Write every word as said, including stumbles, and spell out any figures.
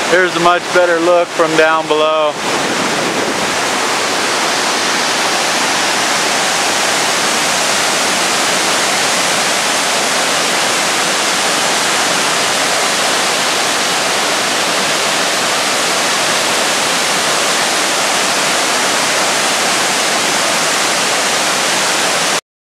Here's a much better look from down below.